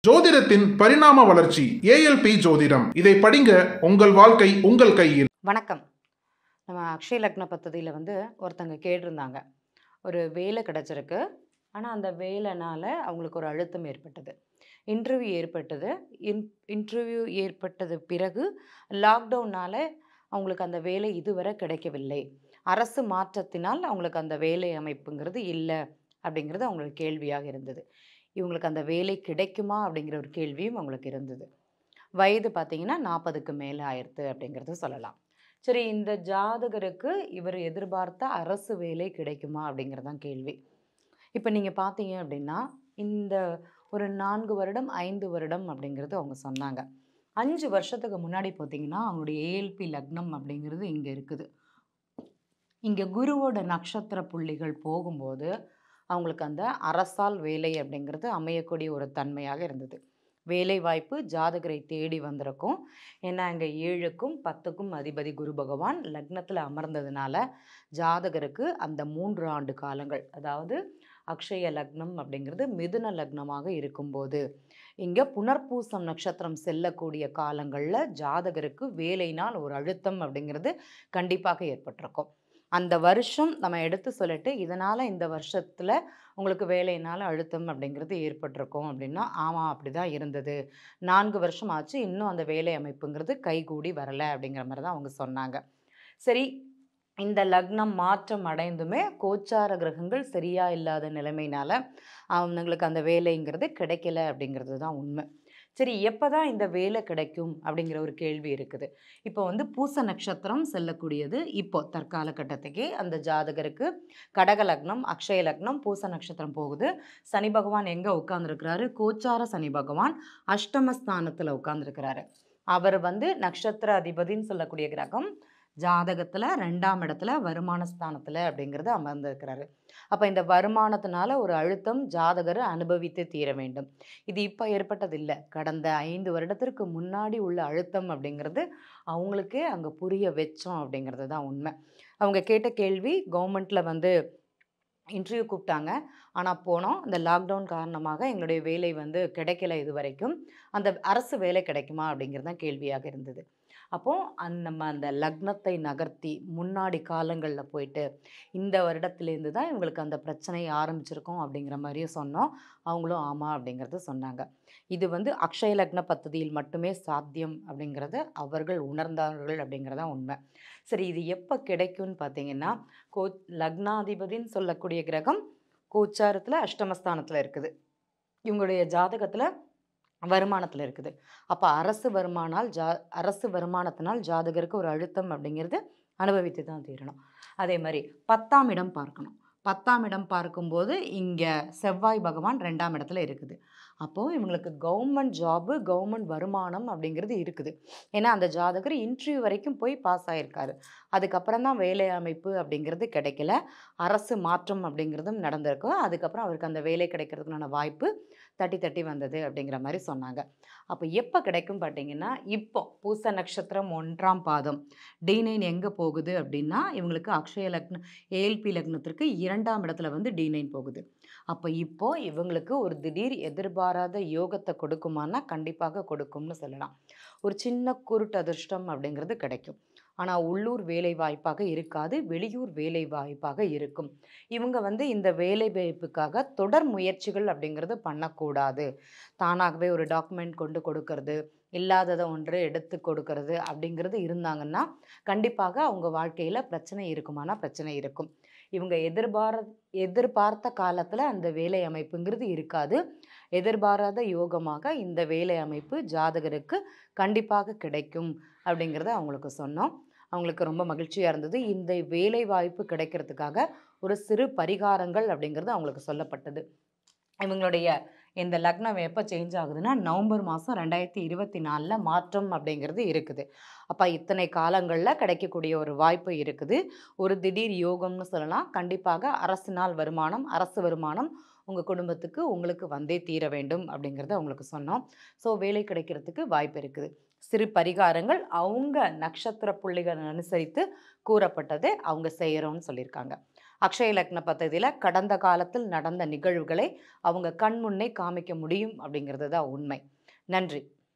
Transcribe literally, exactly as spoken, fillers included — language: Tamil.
ஜோதிடத்தின் பரிணாம வளர்ச்சி ஏஎல்பி ஜோதிடம். இதை படிங்க, உங்கள் வாழ்க்கை உங்கள் கையில். வணக்கம். நம்ம அக்ஷய லக்ன பத்ததியில் வந்து ஒருத்தங்க கேட்டிருந்தாங்க, ஒரு வேலை கிடச்சிருக்கு, ஆனால் அந்த வேலைனால அவங்களுக்கு ஒரு அழுத்தம் ஏற்பட்டது, இன்டர்வியூ ஏற்பட்டது. இன் இன்டர்வியூ ஏற்பட்டது பிறகு லாக்டவுனால் அவங்களுக்கு அந்த வேலை இதுவரை கிடைக்கவில்லை. அரசு மாற்றத்தினால் அவங்களுக்கு அந்த வேலை அமைப்புங்கிறது இல்லை அப்படிங்கிறது அவங்களுக்கு கேள்வியாக இருந்தது. இவங்களுக்கு அந்த வேலை கிடைக்குமா அப்படிங்கிற ஒரு கேள்வியும் அவங்களுக்கு இருந்தது. வயது பார்த்திங்கன்னா நாற்பதுக்கு மேலே ஆயிடுத்து அப்படிங்கிறது சொல்லலாம். சரி, இந்த ஜாதகருக்கு இவர் எதிர்பார்த்த அரசு வேலை கிடைக்குமா அப்படிங்கிறது தான் கேள்வி. இப்போ நீங்கள் பார்த்தீங்க அப்படின்னா, இந்த ஒரு நான்கு வருடம் ஐந்து வருடம் அப்படிங்கிறது அவங்க சொன்னாங்க. அஞ்சு வருஷத்துக்கு முன்னாடி பார்த்தீங்கன்னா அவங்களுடைய ஏஎல்பி லக்னம் அப்படிங்கிறது இங்கே இருக்குது. இங்கே குருவோட நட்சத்திர புள்ளிகள் போகும்போது அவங்களுக்கு அந்த அரசால் வேலை அப்படிங்கிறது அமையக்கூடிய ஒரு தன்மையாக இருந்தது. வேலை வாய்ப்பு ஜாதகரை தேடி வந்திருக்கும். ஏன்னா இங்கே ஏழுக்கும் பத்துக்கும் அதிபதி குரு பகவான் லக்னத்தில் அமர்ந்ததுனால ஜாதகருக்கு அந்த மூன்று ஆண்டு காலங்கள், அதாவது அக்ஷய லக்னம் அப்படிங்கிறது மிதுன லக்னமாக இருக்கும்போது இங்கே புனர்பூசம் நட்சத்திரம் செல்லக்கூடிய காலங்களில் ஜாதகருக்கு வேலைனால் ஒரு அழுத்தம் அப்படிங்கிறது கண்டிப்பாக ஏற்பட்டிருக்கும். அந்த வருஷம் நம்ம எடுத்து சொல்லிட்டு, இதனால் இந்த வருஷத்தில் உங்களுக்கு வேலையினால் அழுத்தம் அப்படிங்கிறது ஏற்பட்டிருக்கும் அப்படின்னா, ஆமாம் அப்படி தான் இருந்தது, நான்கு வருஷம் ஆச்சு, இன்னும் அந்த வேலை அமைப்புங்கிறது கைகூடி வரலை அப்படிங்கிற மாதிரி தான் அவங்க சொன்னாங்க. சரி, இந்த லக்னம் மாற்றம் அடைந்துமே கோச்சார கிரகங்கள் சரியாக இல்லாத நிலைமையினால் அவங்களுக்கு அந்த வேலைங்கிறது கிடைக்கல அப்படிங்கிறது தான் உண்மை. சரி, எப்போ தான் இந்த வேலை கிடைக்கும் அப்படிங்கிற ஒரு கேள்வி இருக்குது. இப்போ வந்து பூச நட்சத்திரம் செல்லக்கூடியது. இப்போ தற்கால கட்டத்துக்கே அந்த ஜாதகருக்கு கடக லக்னம் அக்ஷய லக்னம் பூச நட்சத்திரம் போகுது. சனி பகவான் எங்கே உட்கார்ந்துருக்கிறாரு? கோச்சார சனி பகவான் அஷ்டமஸ்தானத்தில் உட்கார்ந்துருக்கிறாரு. அவர் வந்து நட்சத்திர அதிபதின்னு சொல்லக்கூடிய கிரகம் ஜாதகத்தில் ரெண்டாம் இடத்துல வருமான ஸ்தானத்தில் அப்படிங்கிறது அமர்ந்திருக்கிறாரு. அப்போ இந்த வருமானத்தினால ஒரு அழுத்தம் ஜாதகர் அனுபவித்து தீர வேண்டும். இது இப்போ ஏற்பட்டதில்லை, கடந்த ஐந்து வருடத்திற்கு முன்னாடி உள்ள அழுத்தம் அப்படிங்கிறது அவங்களுக்கே அங்கே புரிய வச்சோம் அப்படிங்கிறது தான் உண்மை. அவங்க கேட்ட கேள்வி, கவர்மெண்ட்டில் வந்து இன்டர்வியூ கூப்பிட்டாங்க, ஆனால் போனோம், இந்த லாக்டவுன் காரணமாக எங்களுடைய வேலை வந்து கிடைக்கல, இது வரைக்கும் அந்த அரசு வேலை கிடைக்குமா அப்படிங்கிறது தான் கேள்வியாக இருந்தது. அப்போது அந் நம்ம அந்த லக்னத்தை நகர்த்தி முன்னாடி காலங்களில் போயிட்டு இந்த வருடத்துலேருந்து தான் இவங்களுக்கு அந்த பிரச்சனை ஆரம்பிச்சிருக்கோம் அப்படிங்கிற மாதிரியும் சொன்னோம். அவங்களும் ஆமாம் அப்படிங்கிறது சொன்னாங்க. இது வந்து அக்ஷய லக்ன பத்ததியில் மட்டுமே சாத்தியம் அப்படிங்கிறத அவர்கள் உணர்ந்தார்கள் அப்படிங்கிறதான் உண்மை. சரி, இது எப்போ கிடைக்கும்னு பார்த்தீங்கன்னா, கோ லக்னாதிபதின்னு சொல்லக்கூடிய கிரகம் கோச்சாரத்தில் அஷ்டமஸ்தானத்தில் இருக்குது, இவங்களுடைய ஜாதகத்தில் வருமானத்தில் இருக்குது. அப்போ அரசு வருமானால் ஜா அரசு வருமானத்தினால் ஜாதகருக்கு ஒரு அழுத்தம் அப்படிங்கிறது அனுபவித்து தான் தீரணும். அதே மாதிரி பத்தாம் இடம் பார்க்கணும். பத்தாம் இடம் பார்க்கும்போது இங்கே செவ்வாய் பகவான் ரெண்டாம் இடத்துல இருக்குது. அப்போது இவங்களுக்கு கவர்மெண்ட் ஜாபு கவர்மெண்ட் வருமானம் அப்படிங்கிறது இருக்குது. ஏன்னா அந்த ஜாதகர் இன்டர்வியூ வரைக்கும் போய் பாஸ் ஆகியிருக்காரு. அதுக்கப்புறம் தான் வேலை அமைப்பு அப்படிங்கிறது கிடைக்கல, அரசு மாற்றம் அப்படிங்கிறதும் நடந்திருக்கும். அதுக்கப்புறம் அவருக்கு அந்த வேலை கிடைக்கிறதுக்கான வாய்ப்பு தட்டி தட்டி வந்தது அப்படிங்கிற மாதிரி சொன்னாங்க. அப்போ எப்போ கிடைக்கும் பார்த்தீங்கன்னா, இப்போ பூச நட்சத்திரம் ஒன்றாம் பாதம் டி நைன் எங்கே போகுது அப்படின்னா, இவங்களுக்கு அக்ஷய லக்னம் ஏஎல்பி லக்னத்திற்கு இரண்டாம் இடத்துல வந்து டி நைன் போகுது. அப்போ இப்போ இவங்களுக்கு ஒரு திடீர் எதிர்பாராத யோகத்தை கொடுக்குமானா கண்டிப்பாக கொடுக்கும்னு சொல்லலாம். ஒரு சின்ன குருட்டு அதிர்ஷ்டம் அப்படிங்கிறது கிடைக்கும். ஆனால் உள்ளூர் வேலை வாய்ப்பாக இருக்காது, வெளியூர் வேலை வாய்ப்பாக இருக்கும். இவங்க வந்து இந்த வேலை வாய்ப்புக்காக தொடர் முயற்சிகள் அப்படிங்கிறது பண்ணக்கூடாது. தானாகவே ஒரு டாக்குமெண்ட் கொண்டு கொடுக்கறது, இல்லாததை ஒன்று எடுத்து கொடுக்கறது அப்படிங்கிறது இருந்தாங்கன்னா கண்டிப்பாக அவங்க வாழ்க்கையில் பிரச்சனை இருக்குமானா பிரச்சனை இருக்கும். இவங்க எதிர்பார எதிர்பார்த்த காலத்தில் அந்த வேலை அமைப்புங்கிறது இருக்காது. எதிர்பாராத யோகமாக இந்த வேலை அமைப்பு ஜாதகருக்கு கண்டிப்பாக கிடைக்கும் அப்படிங்கிறத அவங்களுக்கு சொன்னோம். அவங்களுக்கு ரொம்ப மகிழ்ச்சியாக இருந்தது. இந்த வேலை வாய்ப்பு கிடைக்கிறதுக்காக ஒரு சிறு பரிகாரங்கள் அப்படிங்கிறது அவங்களுக்கு சொல்லப்பட்டது. இவங்களுடைய இந்த லக்னம் எப்போ சேஞ்ச் ஆகுதுன்னா, நவம்பர் மாதம் ரெண்டாயிரத்தி இருபத்தி நாலில் மாற்றம் அப்படிங்கிறது இருக்குது. அப்போ இத்தனை காலங்களில் கிடைக்கக்கூடிய ஒரு வாய்ப்பு இருக்குது. ஒரு திடீர் யோகம்னு சொல்லலாம். கண்டிப்பாக அரசினால் வருமானம் அரசு வருமானம் உங்கள் குடும்பத்துக்கு உங்களுக்கு வந்தே தீர வேண்டும் அப்படிங்கிறத அவங்களுக்கு சொன்னோம். ஸோ வேலை கிடைக்கிறதுக்கு வாய்ப்பு இருக்குது. சிறு பரிகாரங்கள் அவங்க நட்சத்திர புள்ளிகள் அனுசரித்து கூறப்பட்டதை அவங்க செய்கிறோன்னு சொல்லியிருக்காங்க. அக்ஷய லக்ன பദ്ധதியில் கடந்த காலத்தில் நடந்த நிகழ்வுகளை அவங்க கண் முன்னே காமிக்க முடியும் அப்படிங்கிறது தான் உண்மை. நன்றி.